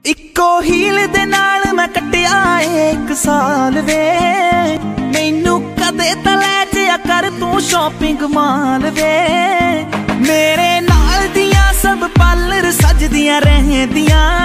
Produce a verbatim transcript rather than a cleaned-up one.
इक्को हील दे नाल मैं कट्टिया एक साल वे, मैनू कदे तां लै जिया कर तू शॉपिंग माल वे। मेरे नाल दियां सब पार्लर सजदियां रहदियां,